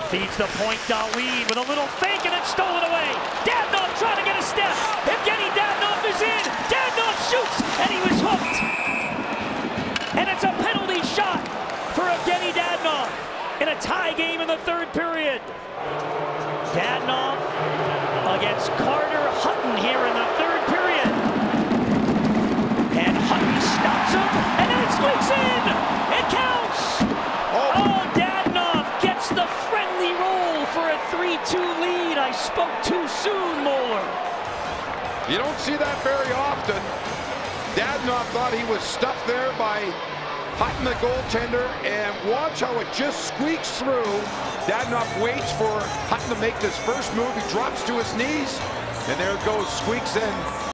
Feeds the point, Dahlin with a little fake, and it's stolen away. Dadonov trying to get a step. Evgeny Dadonov is in. Dadonov shoots, and he was hooked. And it's a penalty shot for Evgeny Dadonov in a tie game in the third period. Dadonov against Carter Hutton here in the third period. And Hutton stops him, and then it squeaks in. It counts. Oh, Dadonov gets the friendly roll for a 3-2 lead. I spoke too soon, Moeller. You don't see that very often. Dadonov thought he was stuffed there by Hutton, the goaltender, and watch how it just squeaks through. Dadonov waits for Hutton to make this first move. He drops to his knees, and there it goes, squeaks in.